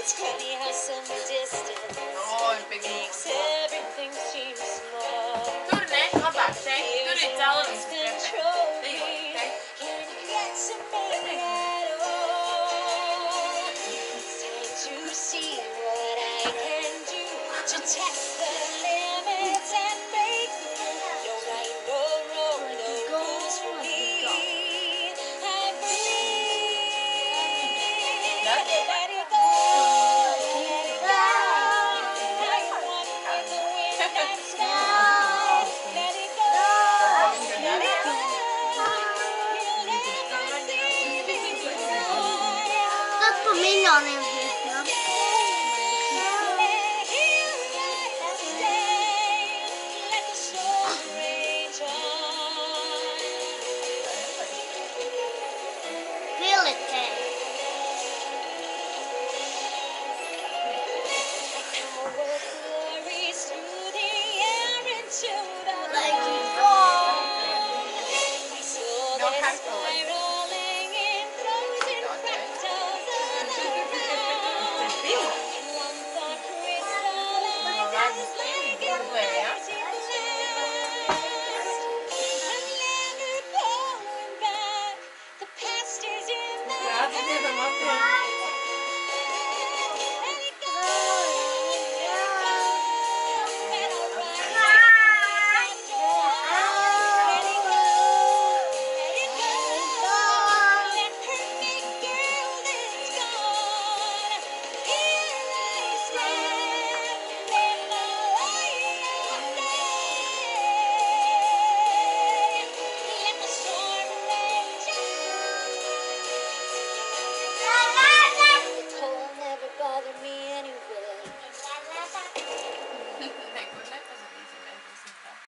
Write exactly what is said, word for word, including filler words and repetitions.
It's funny how some distance No, il makes everything seem small. Turne? Vabbè, sei. Tu Here's eri già love's control me, ok? and yet to make at all. It's time to see what I can do to test the limits and make the move. No right, no wrong, no rules for me. I'm free. Let it go. Let it go. I'm one with the wind and sky. Let it go. Let it go. You'll never see me cry. Tutto milione in video. Let the storm rage on. Feel it there. Our glories through the air into the Like you light. We saw No, this carefully. spiraling in frozen fractals all around. In one thought crystallized as like a mighty blast. I'm never going back. The past is in the past. Let it go, let it go. And I'll ride that door. Let it go, let it go. That perfect girl that's gone. Here I stand, in my light of day. Let the storm rage on. The cold never bothered me